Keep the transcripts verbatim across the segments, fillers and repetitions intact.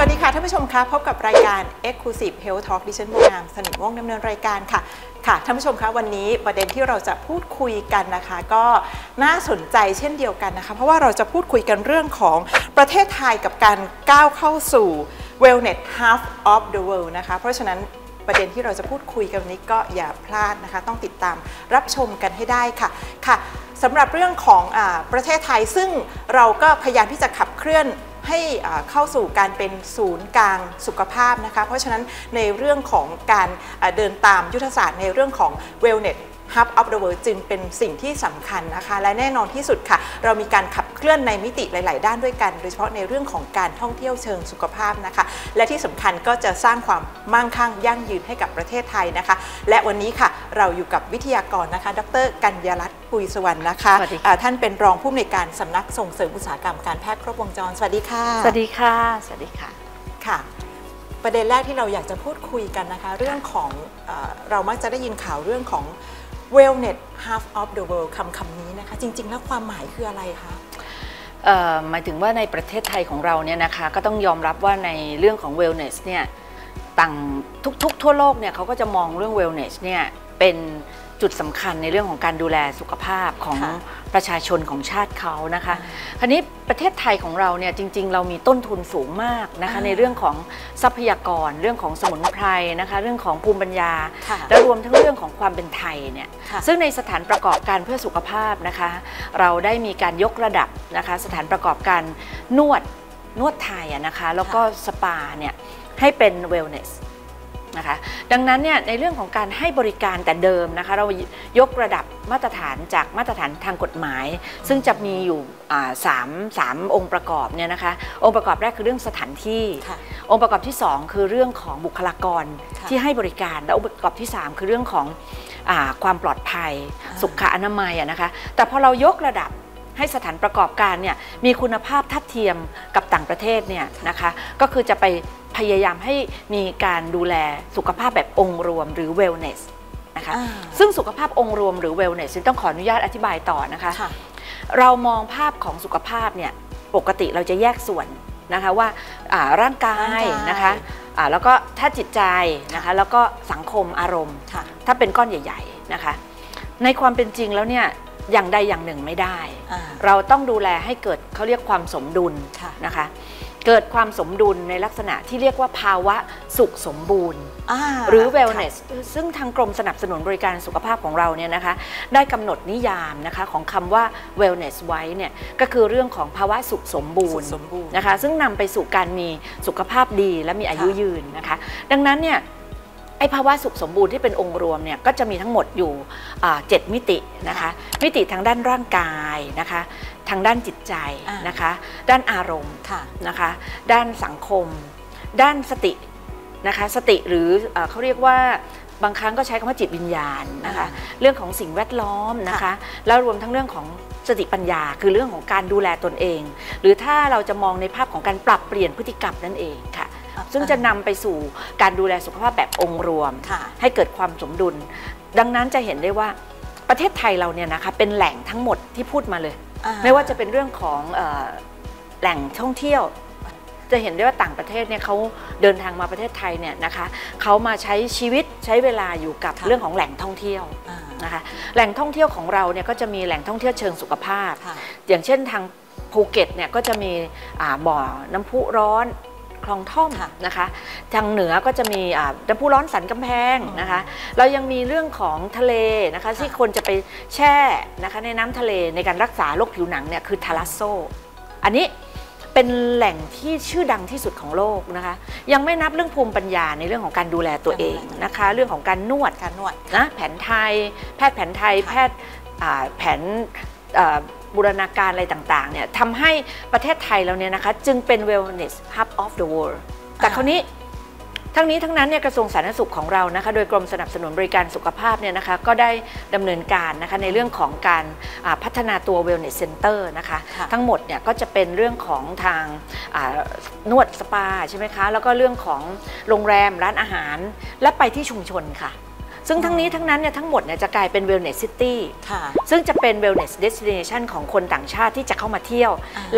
วัสดีค่ะท่านผู้ชมคะพบกับรายการ Exclusive Health Talk ดิฉันโมงามสนิทม่วงดำเนินรายการค่ะค่ะท่านผู้ชมคะวันนี้ประเด็นที่เราจะพูดคุยกันนะคะก็น่าสนใจเช่นเดียวกันนะคะเพราะว่าเราจะพูดคุยกันเรื่องของประเทศไทยกับการก้าวเข้าสู่ Wellness Half of the World นะคะเพราะฉะนั้นประเด็นที่เราจะพูดคุยกันวันนี้ก็อย่าพลาดนะคะต้องติดตามรับชมกันให้ได้ค่ะค่ะสำหรับเรื่องของอ่าประเทศไทยซึ่งเราก็พยายามที่จะขับเคลื่อนให้เข้าสู่การเป็นศูนย์กลางสุขภาพนะคะเพราะฉะนั้นในเรื่องของการเดินตามยุทธศาสตร์ในเรื่องของ Wellness Hub of the World จึงเป็นสิ่งที่สำคัญนะคะและแน่นอนที่สุดค่ะเรามีการขับเคลื่อนในมิติหลายๆด้านด้วยกันโดยเฉพาะในเรื่องของการท่องเที่ยวเชิงสุขภาพนะคะและที่สำคัญก็จะสร้างความมั่งคั่งยั่งยืนให้กับประเทศไทยนะคะและวันนี้ค่ะเราอยู่กับวิทยากรนะคะดร.กัญญารัตน์ปุยสวรรณนะคะท่านเป็นรองผู้อำนวยการสำนักส่งเสริมอุตสาหกรรมการแพทย์ครบวงจรสวัสดีค่ะสวัสดีค่ะสวัสดีค่ะค่ะประเด็นแรกที่เราอยากจะพูดคุยกันนะคะเรื่องของเอ่อเรามักจะได้ยินข่าวเรื่องของ Wellness Half of the World คำคำนี้นะคะจริงๆแล้วความหมายคืออะไรคะหมายถึงว่าในประเทศไทยของเราเนี่ยนะคะก็ต้องยอมรับว่าในเรื่องของ Wellness เนี่ยต่างทุกๆทั่วโลกเนี่ยเขาก็จะมองเรื่อง Wellness เนี่ยเป็นจุดสำคัญในเรื่องของการดูแลสุขภาพของประชาชนของชาติเขานะคะคราวนี้ประเทศไทยของเราเนี่ยจริงๆเรามีต้นทุนสูงมากนะคะในเรื่องของทรัพยากรเรื่องของสมุนไพรนะคะเรื่องของภูมิปัญญาและรวมทั้งเรื่องของความเป็นไทยเนี่ยซึ่งในสถานประกอบการเพื่อสุขภาพนะคะเราได้มีการยกระดับนะคะสถานประกอบการนวดนวดไทยนะคะแล้วก็สปาเนี่ยให้เป็น wellnessนะคะดังนั้นเนี่ยในเรื่องของการให้บริการแต่เดิมนะคะเรายกระดับมาตรฐานจากมาตรฐานทางกฎหมายซึ่งจะมีอยู่สามสามองค์ประกอบเนี่ยนะคะองค์ประกอบแรกคือเรื่องสถานที่องค์ประกอบที่สองคือเรื่องของบุคลากรที่ให้บริการและองค์ประกอบที่สามคือเรื่องของความปลอดภัยสุขอนามัยนะคะแต่พอเรายกระดับให้สถานประกอบการเนี่ยมีคุณภาพทัดเทียมกับต่างประเทศเนี่ยนะคะก็คือจะไปพยายามให้มีการดูแลสุขภาพแบบองค์รวมหรือ wellness นะคะซึ่งสุขภาพองค์รวมหรือ wellness ต้องขออนุญาตอธิบายต่อนะคะเรามองภาพของสุขภาพเนี่ยปกติเราจะแยกส่วนนะคะว่าร่างกายนะคะแล้วก็ถ้าจิตใจนะคะแล้วก็สังคมอารมณ์ถ้าเป็นก้อนใหญ่ๆนะคะในความเป็นจริงแล้วเนี่ยอย่างใดอย่างหนึ่งไม่ได้เราต้องดูแลให้เกิดเขาเรียกความสมดุลนะคะเกิดความสมดุลในลักษณะที่เรียกว่าภาวะสุขสมบูรณ์หรือ wellness ซึ่งทางกรมสนับสนุนบริการสุขภาพของเราเนี่ยนะคะได้กำหนดนิยามนะคะของคำว่า wellness ไว้เนี่ยก็คือเรื่องของภาวะสุขสมบูรณ์นะคะซึ่งนำไปสู่การมีสุขภาพดีและมีอายุยืนนะคะดังนั้นเนี่ยไอ้ภาวะสุขสมบูรณ์ที่เป็นองค์รวมเนี่ยก็จะมีทั้งหมดอยู่เจ็ดมิตินะคะมิติทางด้านร่างกายนะคะทางด้านจิตใจนะคะด้านอารมณ์นะคะด้านสังคมด้านสตินะคะสติหรือเขาเรียกว่าบางครั้งก็ใช้คำว่าจิตวิญญาณนะคะเรื่องของสิ่งแวดล้อมนะคะแล้วรวมทั้งเรื่องของสติปัญญาคือเรื่องของการดูแลตนเองหรือถ้าเราจะมองในภาพของการปรับเปลี่ยนพฤติกรรมนั่นเองค่ะซึ่งจะนำไปสู่การดูแลสุขภาพแบบองค์รวมให้เกิดความสมดุลดังนั้นจะเห็นได้ว่าประเทศไทยเราเนี่ยนะคะเป็นแหล่งทั้งหมดที่พูดมาเลยไม่ว่าจะเป็นเรื่องของแหล่งท่องเที่ยวจะเห็นได้ว่าต่างประเทศเนี่ยเขาเดินทางมาประเทศไทยเนี่ยนะคะเขามาใช้ชีวิตใช้เวลาอยู่กับเรื่องของแหล่งท่องเที่ยวนะคะแหล่งท่องเที่ยวของเราเนี่ยก็จะมีแหล่งท่องเที่ยวเชิงสุขภาพอย่างเช่นทางภูเก็ตเนี่ยก็จะมีบ่อน้ำพุร้อนคลองท่อมนะคะทางเหนือก็จะมีน้ำพุร้อนสันกำแพงนะคะเรายังมีเรื่องของทะเลนะคะที่คนจะไปแช่นะคะในน้ำทะเลในการรักษาโรคผิวหนังเนี่ยคือทาลัสโซอันนี้เป็นแหล่งที่ชื่อดังที่สุดของโลกนะคะยังไม่นับเรื่องภูมิปัญญาในเรื่องของการดูแลตัวเองนะคะเรื่องของการนวดการนวดนะแผนไทยแพทย์แผนไทยแพทย์แผนบูรณาการอะไรต่างๆเนี่ยทำให้ประเทศไทยเราเนี่ยนะคะจึงเป็น wellness hub of the world แต่คราวนี้ทั้งนี้ทั้งนั้นเนี่ยกระทรวงสาธารณสุขของเรานะคะโดยกรมสนับสนุนบริการสุขภาพเนี่ยนะคะก็ได้ดำเนินการนะคะในเรื่องของการพัฒนาตัว wellness center นะคะทั้งหมดเนี่ยก็จะเป็นเรื่องของทางนวดสปาใช่ไหมคะแล้วก็เรื่องของโรงแรมร้านอาหารและไปที่ชุมชนค่ะซึ่งทั้งนี้ทั้งนั้นเนี่ยทั้งหมดเนี่ยจะกลายเป็น wellness city ซึ่งจะเป็น wellness destination ของคนต่างชาติที่จะเข้ามาเที่ยวและ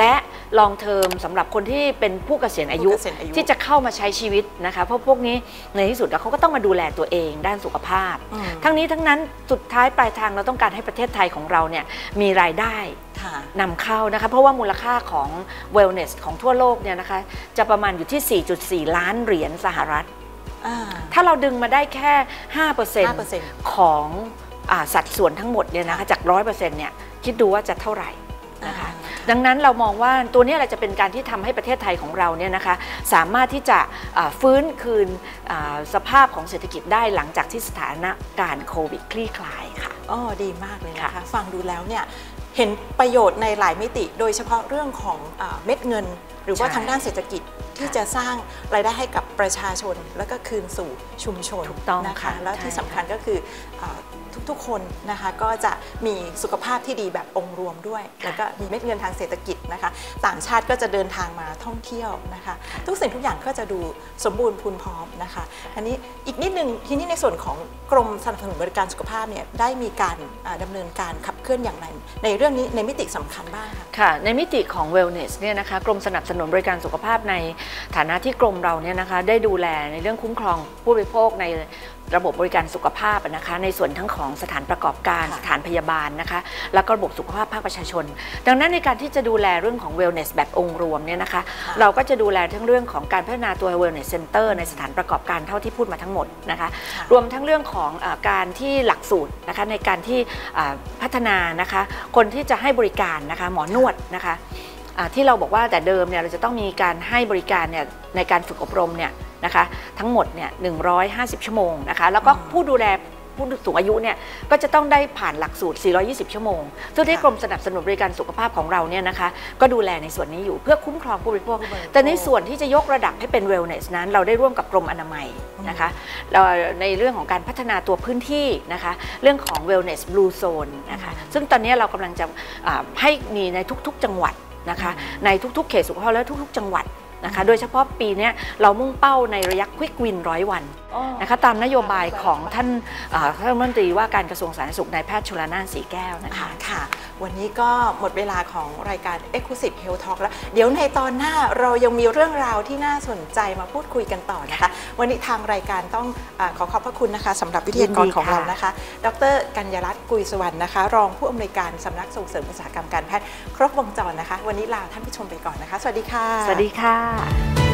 long term สำหรับคนที่เป็นผู้เกษียณอายุที่จะเข้ามาใช้ชีวิตนะคะเพราะพวกนี้ในที่สุดแล้วเขาก็ต้องมาดูแลตัวเองด้านสุขภาพทั้งนี้ทั้งนั้นสุดท้ายปลายทางเราต้องการให้ประเทศไทยของเราเนี่ยมีรายได้นำเข้านะคะเพราะว่ามูลค่าของ wellness ของทั่วโลกเนี่ยนะคะจะประมาณอยู่ที่ สี่จุดสี่ ล้านเหรียญสหรัฐถ้าเราดึงมาได้แค่ ห้าเปอร์เซ็นต์ ของสัดส่วนทั้งหมดเนี่ยนะคะจาก ร้อยเปอร์เซ็นต์ เนี่ยคิดดูว่าจะเท่าไหร่นะคะดังนั้นเรามองว่าตัวนี้แหละจะเป็นการที่ทำให้ประเทศไทยของเราเนี่ยนะคะสามารถที่จะฟื้นคืนสภาพของเศรษฐกิจได้หลังจากที่สถานการณ์โควิดคลี่คลายค่ะอ๋อดีมากเลยนะคะฟังดูแล้วเนี่ยเห็นประโยชน์ในหลายมิติโดยเฉพาะเรื่องของเม็ดเงินหรือว่าทางด้านเศรษฐกิจที่จะสร้างรายได้ให้กับประชาชนแล้วก็คืนสู่ชุมชนนะคะแล้วที่สำคัญก็คือทุกๆคนนะคะก็จะมีสุขภาพที่ดีแบบองค์รวมด้วยแล้วก็มีเม็ดเงินทางเศรษฐกิจนะคะต่างชาติก็จะเดินทางมาท่องเที่ยวนะคะทุกสิ่งทุกอย่างก็จะดูสมบูรณ์พูนพร้อมนะคะอันนี้อีกนิดนึงทีนี้ในส่วนของกรมสนับสนุนบริการสุขภาพเนี่ยได้มีการดำเนินการขับเคลื่อนอย่างไรในเรื่องนี้ในมิติสำคัญบ้างค่ะค่ะในมิติของ wellness เนี่ยนะคะกรมสนับสนุนบริการสุขภาพในฐานะที่กรมเราเนี่ยนะคะได้ดูแลในเรื่องคุ้มครองผู้บริโภคในระบบบริการสุขภาพนะคะในส่วนทั้งของสถานประกอบการสถานพยาบาลนะคะแล้วก็ระบบสุขภาพภาคประชาชนดังนั้นในการที่จะดูแลเรื่องของ wellness แบบองค์รวมเนี่ยนะคะเราก็จะดูแลทั้งเรื่องของการพัฒนาตัว wellness center ในสถานประกอบการเท่าที่พูดมาทั้งหมดนะคะรวมทั้งเรื่องของการที่หลักสูตรนะคะในการที่พัฒนานะคะคนที่จะให้บริการนะคะหมอนวดนะคะที่เราบอกว่าแต่เดิมเนี่ยเราจะต้องมีการให้บริการเนี่ยในการฝึกอบรมเนี่ยนะคะทั้งหมดเนี่ยหนึ่งร้อยห้าสิบชั่วโมงนะคะแล้วก็ผู้ดูแลผู้สูงอายุเนี่ยก็จะต้องได้ผ่านหลักสูตรสี่ร้อยยี่สิบชั่วโมงซึ่งที่กรมสนับสนุนบริการสุขภาพของเราเนี่ยนะคะก็ดูแลในส่วนนี้อยู่เพื่อคุ้มครองผู้บริโภคแต่ในส่วนที่จะยกระดับให้เป็น wellness นั้นเราได้ร่วมกับกรมอนามัยนะคะเราในเรื่องของการพัฒนาตัวพื้นที่นะคะเรื่องของ wellness blue zone นะคะซึ่งตอนนี้เรากำลังจะให้มีในทุกๆจังหวัดนะคะในทุกๆเขตสุขภาพและทุกๆจังหวัดนะคะโดยเฉพาะปีนี้เรามุ่งเป้าในระยะควิกวินร้อยวันนะคะตามนโยบายของท่านท่านรัฐมนตรีว่าการกระทรวงสาธารณสุขนายแพทย์ชลน่านสีแก้วนะคะค่ะวันนี้ก็หมดเวลาของรายการ Exclusive Health Talk แล้วเดี๋ยวในตอนหน้าเรายังมีเรื่องราวที่น่าสนใจมาพูดคุยกันต่อนะคะวันนี้ทางรายการต้องขอขอบพระคุณนะคะสำหรับวิทยากรของเรานะคะดร.กัญญรัตน์กุยสุวรรณนะคะรองผู้อำนวยการสำนักส่งเสริมอุตสาหกรรมการแพทย์ครบวงจรนะคะวันนี้ลาท่านผู้ชมไปก่อนนะคะสวัสดีค่ะสวัสดีค่ะ